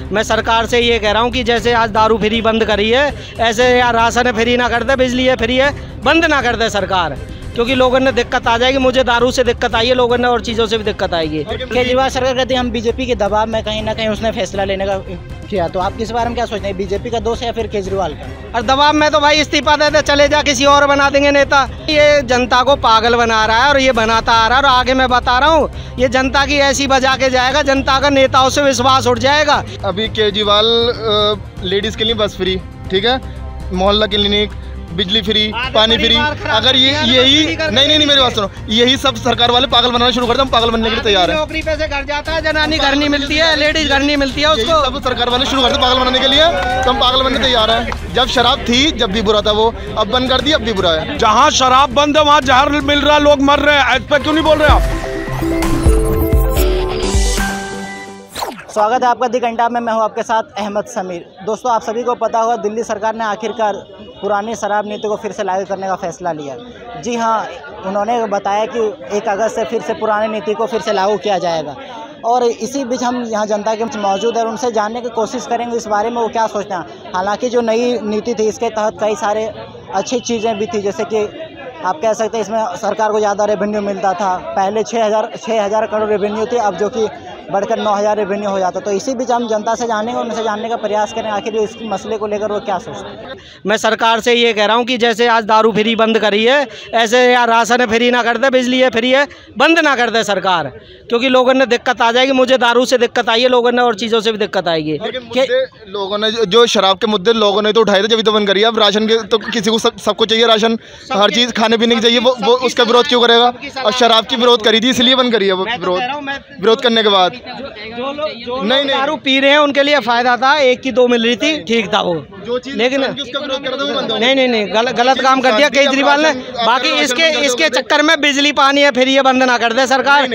मैं सरकार से ये कह रहा हूँ कि जैसे आज दारू फ्री बंद करी है, ऐसे यार राशन फ्री ना कर दे, बिजली है फ्री है बंद ना कर दे सरकार, क्योंकि लोगों ने दिक्कत आ जाएगी। मुझे दारू से दिक्कत आई है, लोगों ने और चीज़ों से भी दिक्कत आएगी। केजरीवाल सरकार कहती है हम बीजेपी के दबाव में कहीं ना कहीं उसने फैसला लेने का किया, तो आप किस बारे में क्या सोचते हैं, बीजेपी का दोष है या फिर केजरीवाल का? और दबाव में तो भाई इस्तीफा दे दे, चले जा, किसी और बना देंगे नेता। ये जनता को पागल बना रहा है और ये बनाता आ रहा है। और आगे मैं बता रहा हूँ, ये जनता की ऐसी बजा के जाएगा, जनता का नेताओं से विश्वास उठ जाएगा। अभी केजरीवाल लेडीज़ के लिए बस फ्री, ठीक है, मोहल्ला क्लिनिक, बिजली फ्री, पानी फ्री। अगर ये यही नहीं मेरी बात सुनो, यही सब सरकार वाले पागल बनाना शुरू कर दे, हम पागल बनने के लिए तैयार हैं। नौकरी पे से घर जाता है, जनानी घर नहीं मिलती है, लेडीज घर नहीं मिलती है उसको। सब सरकार वाले शुरू कर दे पागल बनाने के लिए, तो हम पागल बनने तैयार हैं। जब शराब थी जब भी बुरा था वो, अब बंद कर दी अब भी बुरा है। जहाँ शराब बंद है वहाँ जहर मिल रहा है, लोग मर रहे हैं, इस पे क्यों नहीं बोल रहे आप? स्वागत है आपका दी घंटा में, मैं हूं आपके साथ अहमद समीर। दोस्तों, आप सभी को पता होगा दिल्ली सरकार ने आखिरकार पुरानी शराब नीति को फिर से लागू करने का फैसला लिया। जी हाँ, उन्होंने बताया कि 1 अगस्त से फिर से पुरानी नीति को फिर से लागू किया जाएगा। और इसी बीच हम यहाँ जनता के बीच मौजूद है और उनसे जानने की कोशिश करेंगे इस बारे में वो क्या सोचते हैं। हालांकि जो नई नीति थी इसके तहत कई सारे अच्छी चीज़ें भी थी, जैसे कि आप कह सकते हैं इसमें सरकार को ज़्यादा रेवेन्यू मिलता था। पहले 6,000 करोड़ रेवेन्यू थी, अब जो कि बढ़कर 9,000 रेवेन्यू हो जाता। तो इसी बीच हम जनता से जानेंगे, उनसे जानने का प्रयास करें आखिर इस मसले को लेकर वो क्या सोचते हैं। मैं सरकार से ये कह रहा हूँ कि जैसे आज दारू फ्री बंद करी है, ऐसे यार राशन फ्री ना कर दे, बिजली है फ्री है बंद ना कर दे सरकार, क्योंकि लोगों ने दिक्कत आ जाएगी। मुझे दारू से दिक्कत आई है, लोगों ने और चीज़ों से भी दिक्कत आएगी। लोगों ने जो शराब के मुद्दे लोगों ने तो उठाए थे, जब तो बंद करी है। अब राशन के तो किसी को सबको चाहिए राशन, हर चीज़ खाने पीने की चाहिए, वो उसका विरोध क्यों करेगा? और शराब की विरोध करी थी इसलिए बंद करी है वो। विरोध करने के बाद नहीं दारू पी रहे हैं उनके लिए फायदा था, 1 की 2 मिल रही थी, ठीक था वो, लेकिन नहीं गलत काम कर दिया केजरीवाल ने। बाकी इसके चक्कर में बिजली पानी है फिर ये बंद ना कर दे सरकार।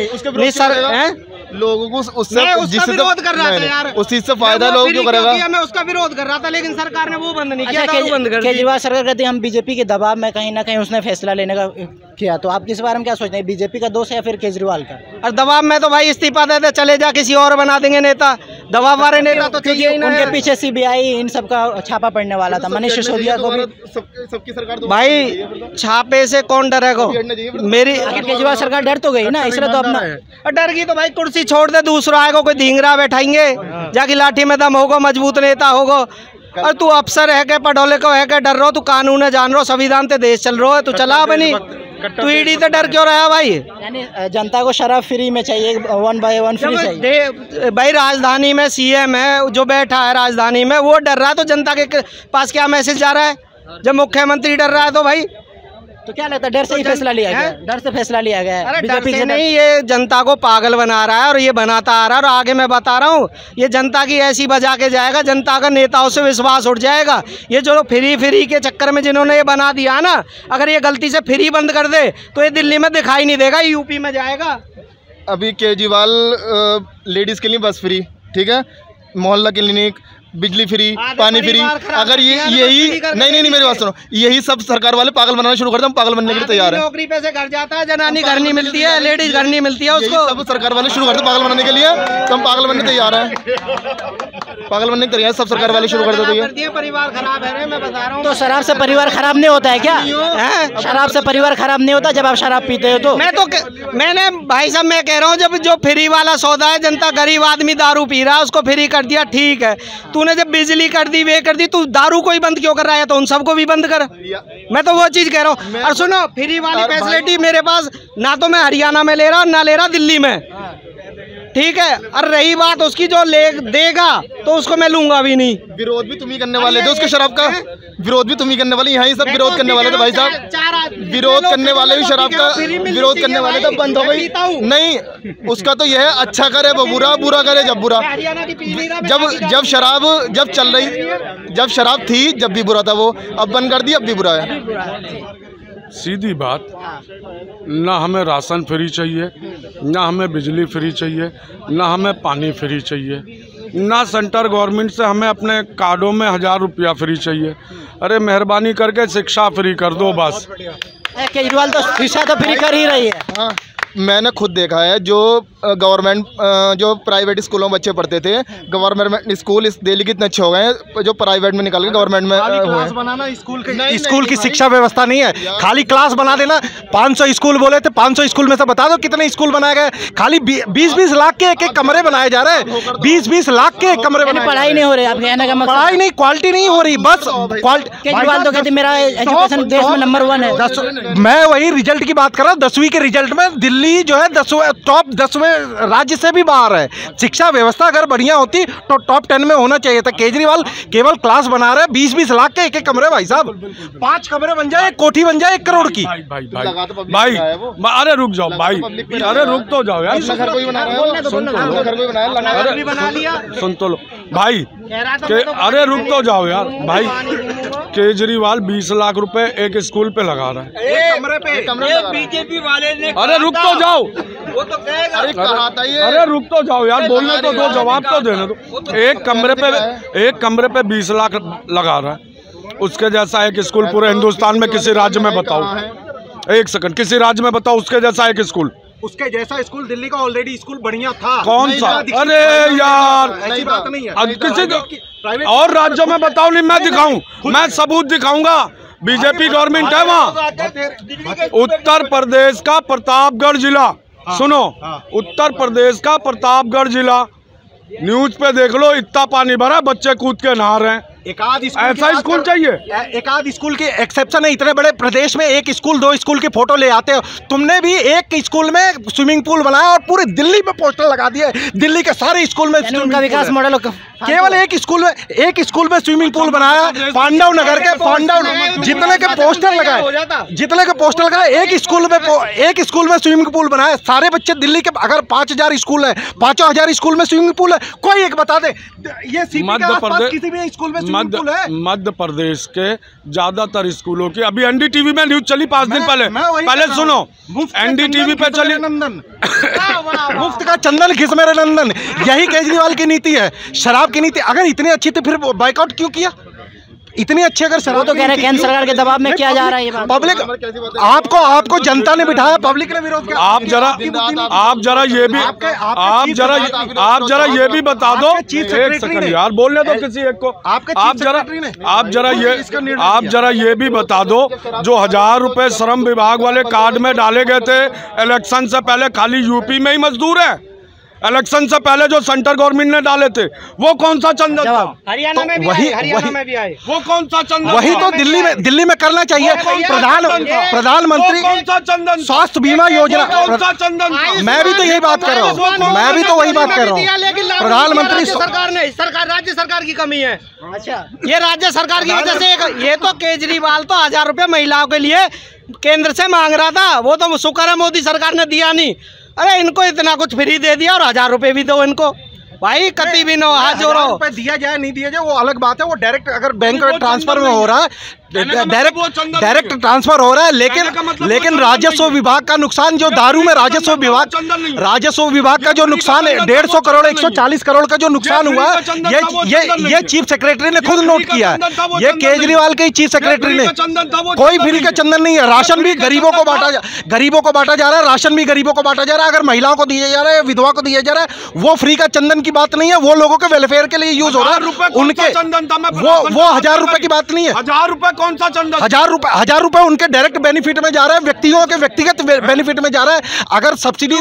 लोगों को उससे विरोध कर रहा था यार, उस चीज से फायदा लोग क्यों करेगा? मैं उसका विरोध कर रहा था, लेकिन सरकार ने वो बंद नहीं किया, बंद कर दिया। केजरीवाल सरकार कहती है हम बीजेपी के दबाव में कहीं ना कहीं उसने फैसला लेने का किया, तो आप किस बारे में क्या सोचते हैं, बीजेपी का दोष है या फिर केजरीवाल का? और दबाव में तो भाई इस्तीफा दे दे, चले जा, किसी और बना देंगे नेता। दबाव वाले नेता तो चाहिए ही ना। उनके पीछे CBI इन सब का छापा पड़ने वाला था, मनीष सिसोदिया को भी। सबकी सरकार भाई छापे से कौन डरेगा? मेरी केजरीवाल सरकार डर तो गई ना, इसलिए तो अपना डर गई तो भाई कुर्सी छोड़ दे, दूसरा आएगा कोई धींगरा बैठाएंगे, जाके लाठी में दम होगा, मजबूत नेता होगा। और तू अफसर है के पढ़ोले को है के डर रहो, तू कानून है जान रहो, संविधान ते देश चल रहा है, तू चला बनी, तू ईडी तो डर क्यों रहा भाई? यानी जनता को शराब फ्री में चाहिए, 1 by 1 फ्री चाहिए। भाई राजधानी में CM है जो बैठा है राजधानी में, वो डर रहा है, तो जनता के पास क्या मैसेज जा रहा है? जब मुख्यमंत्री डर रहा है तो भाई तो क्या लगता है, डर से ही फैसला लिया गया? डर से फैसला लिया गया है? अरे डर से नहीं, ये जनता को पागल बना रहा है और ये बनाता आ रहा है। और आगे मैं बता रहा हूँ, ये जनता की ऐसी बजा के जाएगा, जनता का नेताओं से विश्वास उठ जाएगा। ये जो फ्री के चक्कर में जिन्होंने ये बना दिया ना, अगर ये गलती से फ्री बंद कर दे तो ये दिल्ली में दिखाई नहीं देगा, यूपी में जाएगा। अभी केजरीवाल लेडीज़ के लिए बस फ्री, ठीक है, मोहल्ला क्लिनिक, बिजली फ्री, पानी फ्री। अगर ये यही नहीं मेरी बात सुनो, यही सब सरकार वाले पागल बनाना शुरू कर दे, हम पागल बनने के लिए तैयार हैं। नौकरी पे से घर जाता है, जनानी घर नहीं मिलती है, लेडीज घर नहीं मिलती है उसको। सब सरकार वाले शुरू कर दे पागल बनाने के लिए, तो हम पागल बनने तैयार हैं। पागल बनने के तैयार सब सरकार वाले शुरू कर देते हैं। परिवार खराब है, मैं बता रहा हूँ। तो शराब से परिवार खराब नहीं होता है क्या? शराब से परिवार खराब नहीं होता जब आप शराब पीते हो? तो मैंने भाई साहब मैं कह रहा हूँ, जब जो फ्री वाला सौदा है, जनता गरीब आदमी दारू पी रहा है उसको फ्री कर दिया, ठीक है। तूने जब बिजली कर दी, वे कर दी, तू दारू को ही बंद क्यों कर रहा है? तो उन सबको भी बंद कर। मैं तो वो चीज कह रहा हूँ। और सुनो, फ्री वाली फैसिलिटी मेरे पास ना, तो मैं हरियाणा में ले रहा ना ले रहा दिल्ली में, ठीक है। और रही बात उसकी, जो देगा तो उसको मैं लूंगा भी नहीं। विरोध भी तुम ही करने वाले थे उसके शराब का, विरोध भी तुम ही करने वाले, यहाँ ही सब विरोध करने वाले थे भाई साहब। विरोध करने वाले भी शराब का विरोध करने वाले थे, बंद हो गई नहीं। उसका तो यह है, अच्छा करे वो बुरा, बुरा करे जब बुरा। जब शराब जब शराब थी जब भी बुरा था वो, अब बंद कर दी अब भी बुरा है। सीधी बात, ना हमें राशन फ्री चाहिए, ना हमें बिजली फ्री चाहिए, ना हमें पानी फ्री चाहिए, ना सेंट्रल गवर्नमेंट से हमें अपने कार्डों में 1000 रुपया फ्री चाहिए। अरे मेहरबानी करके शिक्षा फ्री कर दो बस। केजरीवाल तो शिक्षा तो फ्री कर ही रही है। मैंने खुद देखा है, जो गवर्नमेंट जो प्राइवेट स्कूलों में बच्चे पढ़ते थे, गवर्नमेंट स्कूल इस दिल्ली के इतने अच्छे हो गए हैं जो प्राइवेट में निकाल के गवर्नमेंट में क्लास बनाना स्कूल की शिक्षा व्यवस्था नहीं है, खाली क्लास बना देना। 500 स्कूल बोले थे, 500 स्कूल में से बता दो कितने स्कूल बनाए गए? खाली 20-20 लाख के एक कमरे बनाए जा रहे हैं, 20-20 लाख के कमरे बनाए। पढ़ाई नहीं हो रही, आप कहने का मतलब पढ़ाई नहीं, क्वालिटी नहीं हो रही, बस क्वालिटी। केजरीवाल तो कहते मेरा एजुकेशन देश में नंबर 1 है। मैं वही रिजल्ट की बात कर रहा हूँ। 10वीं के रिजल्ट में दिल्ली जो है टॉप 10वें राज्य से भी बाहर है। शिक्षा व्यवस्था अगर बढ़िया होती तो टॉप 10 में होना चाहिए था। केजरीवाल केवल क्लास बना रहे हैं, 20-20 लाख के एक कमरे। भाई साहब 5 कमरे बन जाए, एक कोठी बन जाए 1 करोड़ की। भाई अरे रुक जाओ भाई, अरे रुक तो जाओ यार, सुन तो लो भाई, अरे रुक तो जाओ यार भाई। केजरीवाल 20 लाख रुपए एक स्कूल पे लगा रहा है, एक कमरे पे। बीजेपी वाले ने अरे रुक तो जाओ, वो तो कहेगा। अरे रुक तो जाओ यार, बोलने तो दो, जवाब तो देने दो। एक कमरे पे 20 लाख लगा रहा है, उसके जैसा एक स्कूल पूरे हिंदुस्तान में किसी राज्य में बताओ। एक सेकंड, किसी राज्य में बताओ उसके जैसा एक स्कूल। उसके जैसा स्कूल दिल्ली का ऑलरेडी स्कूल बढ़िया था। कौन सा? अरे यार ऐसी बात नहीं है। अब किसी और राज्यों में बताओ, नहीं मैं दिखाऊं, मैं सबूत दिखाऊंगा। बीजेपी गवर्नमेंट है वहाँ। उत्तर प्रदेश का प्रतापगढ़ जिला, सुनो, उत्तर प्रदेश का प्रतापगढ़ जिला, न्यूज पे देख लो, इतना पानी भरा, बच्चे कूद के नहा रहे हैं। एक आध ऐसा स्कूल चाहिए, एक आध स्कूल के एक्सेप्शन है। इतने बड़े प्रदेश में 1 स्कूल 2 स्कूल की फोटो ले आते हो। तुमने भी एक स्कूल में स्विमिंग पूल बनाया और पूरे दिल्ली में पोस्टर लगा दिए। दिल्ली के सारे स्कूल में उनका विकास मॉडल केवल एक स्कूल में स्विमिंग पूल बनाया। पांडव नगर के जितने के पोस्टर लगाए, एक स्कूल में स्विमिंग पूल बनाया। सारे बच्चे दिल्ली के, अगर 5000 स्कूल है, 5000 स्कूल में स्विमिंग पूल है, कोई एक बता दे। ये मध्य प्रदेश किसी भी स्कूल में मध्य प्रदेश के ज्यादातर स्कूलों की, अभी एनडीटीवी में न्यूज चली 5 दिन पहले सुनो, एनडीटीवी पे चली, मुफ्त का चंदन घिस मेरे नंदन। यही केजरीवाल की नीति है, शराब की नीति। अगर इतनी अच्छी थी फिर बाइकआउट क्यों किया? इतनी अच्छी अगर शराब, तो कह रहे हैं केंद्र सरकार के दबाव में किया जा रहा है ये बात। पब्लिक आपको जनता ने बिठाया, पब्लिक ने विरोध किया। आप जरा ये भी बता दो, एक सेकंड यार, बोलने दो किसी एक को। आप जरा ये भी बता दो, जो 1000 रुपए श्रम विभाग वाले कार्ड में डाले गए थे इलेक्शन से पहले, खाली यूपी में ही मजदूर है। इलेक्शन से पहले जो सेंट्रल गवर्नमेंट ने डाले थे वो कौन सा चंदन था? हरियाणा में भी आए। वो कौन सा चंदन? वही तो दिल्ली में करना चाहिए। प्रधानमंत्री कौन सा चंदन? स्वास्थ्य बीमा योजना, कौन सा चंदन? मैं भी तो यही बात कर रहा हूँ, मैं भी तो वही बात कर रहा हूँ। प्रधानमंत्री राज्य सरकार की कमी है। अच्छा, ये राज्य सरकार की वजह से। ये तो केजरीवाल तो 1000 रुपये महिलाओं के लिए केंद्र से मांग रहा था, वो तो शुक्र है मोदी सरकार ने दिया नहीं। अरे इनको इतना कुछ फ्री दे दिया और 1000 रुपए भी दो इनको। भाई कति भी नो, हाथ जोड़ो। दिया जाए नहीं दिया जाए वो अलग बात है। वो डायरेक्ट अगर बैंक ट्रांसफर में हो रहा है, डायरेक्ट ट्रांसफर हो रहा है, लेकिन राजस्व विभाग का नुकसान, जो दारू में राजस्व विभाग का जो नुकसान है, 150 करोड़ 140 करोड़ का जो नुकसान हुआ है, ये चीफ सेक्रेटरी ने खुद नोट किया है। ये केजरीवाल के चीफ सेक्रेटरी ने। कोई फ्री का चंदन नहीं है। राशन भी गरीबों को बांटा जा रहा है, राशन भी गरीबों को बांटा जा रहा है। अगर महिलाओं को दिया जा रहा है, विधवा को दिया जा रहा है, वो फ्री का चंदन की बात नहीं है। वो लोगों के वेलफेयर के लिए यूज हो रहा है। उनके वो 1000 रुपए की बात नहीं है। 1000 रुपए कौन सा चंदन? 1000 रुपए उनके डायरेक्ट बेनिफिट में जा रहा है, व्यक्तियों के व्यक्तिगत बेनिफिट में जा रहा है। अगर सब्सिडी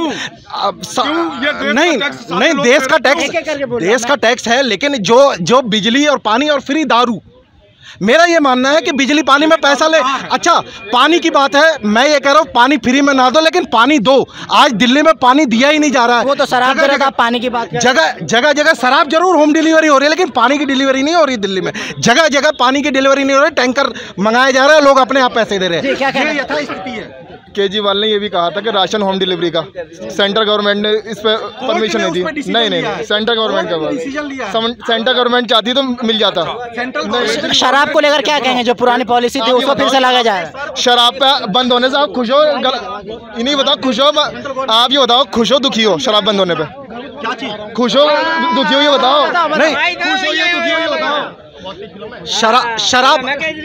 नहीं, देश का टैक्स है, लेकिन जो बिजली और पानी और फ्री दारू, मेरा ये मानना है कि बिजली पानी में पैसा ले। अच्छा, पानी की बात है, मैं ये कह रहा हूँ पानी फ्री में ना दो, लेकिन पानी दो। आज दिल्ली में पानी दिया ही नहीं जा रहा है। वो तो शराब दे रहा था, पानी की बात जगह शराब जरूर होम डिलीवरी हो रही है, लेकिन पानी की डिलीवरी नहीं हो रही दिल्ली में। जगह जगह पानी की डिलीवरी नहीं हो रही, टैंकर मंगाया जा रहा है, लोग अपने आप पैसे दे रहे हैं। क्या यथास्थिति है। केजरीवाल ने ये भी कहा था कि राशन होम डिलीवरी का सेंट्रल गवर्नमेंट ने इस पर परमिशन नहीं दी। नहीं, सेंट्रल गवर्नमेंट का, सेंट्रल गवर्नमेंट चाहती तो मिल जाता। शराब को लेकर क्या कहेंगे? जो पुरानी पॉलिसी थी उसको फिर से लाया जाए। शराब पे बंद होने से आप खुश हो? इन्हीं बताओ खुश हो, आप ये बताओ खुश हो दुखी हो शराब बंद होने पे? क्या चीज? खुश हो दुखी हो ये बताओ। नहीं, खुश हो या दुखी हो ये बताओ। शराब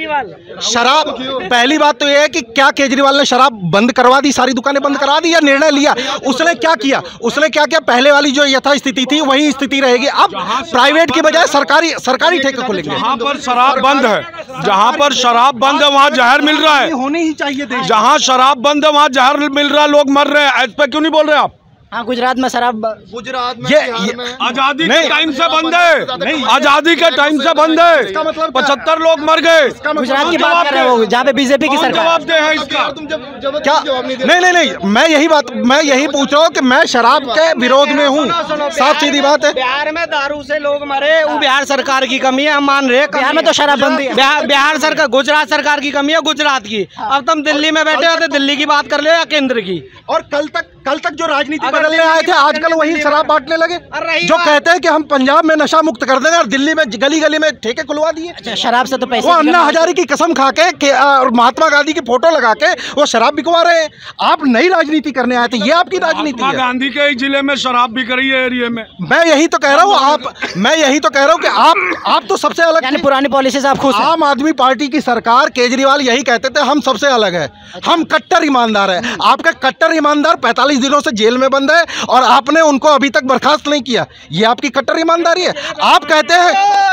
पहली बात तो ये है कि क्या केजरीवाल ने शराब बंद करवा दी, सारी दुकानें बंद करा दी या निर्णय लिया? उसने क्या किया? उसने क्या किया? पहले वाली जो यथास्थिति थी वही स्थिति रहेगी। अब प्राइवेट की बजाय सरकारी ठेके खुलेंगे। जहाँ पर शराब बंद है, जहाँ पर शराब बंद है वहाँ जहर मिल रहा है। होनी ही चाहिए देश। जहाँ शराब बंद है वहाँ जहर मिल रहा है, लोग मर रहे हैं। इस पे क्यों नहीं बोल रहे आप? हाँ, गुजरात में शराब, गुजरात में ये आजादी के टाइम से बंद है, आजादी के टाइम से बंद है। 75 लोग मर गए। गुजरात की बात कर रहे हो जहाँ पे बीजेपी की सरकार। जवाब दे है इसका। तुम जब क्या? नहीं, मैं यही पूछ रहा हूँ कि मैं शराब के विरोध में हूँ। साफ सीधी बात है। बिहार में दारू से लोग मरे, वो बिहार सरकार की कमी है, हम मान रहे हैं। बिहार में तो शराबबंदी है। बिहार सरकार, गुजरात सरकार की कमी है, गुजरात की। अब तुम दिल्ली में बैठे हो तो दिल्ली की बात कर लो या केंद्र की। और कल तक जो राजनीति बदलने आए थे आजकल वही शराब बांटने लगे, जो कहते हैं कि हम पंजाब में नशा मुक्त कर देंगे और दिल्ली में गली गली में ठेके खुलवा दिए। अच्छा, शराब से तो पैसे वो अन्ना हजारे की कसम खा के और महात्मा गांधी की फोटो लगा के वो शराब बिकवा रहे हैं। आप नई राजनीति करने आए थे, ये आपकी राजनीति है। गांधी के ही जिले में शराब बिक रही है एरिया में। मैं यही तो कह रहा हूँ कि आप तो सबसे अलग, यानी पुरानी पॉलिसी से आप खुश हैं? आम आदमी पार्टी की सरकार, केजरीवाल यही कहते थे हम सबसे अलग है, हम कट्टर ईमानदार है। आपका कट्टर ईमानदार 45 दिनों से जेल में बंद है और आपने उनको अभी तक बर्खास्त नहीं किया। ये आपकी कट्टर ईमानदारी है। आप कहते हैं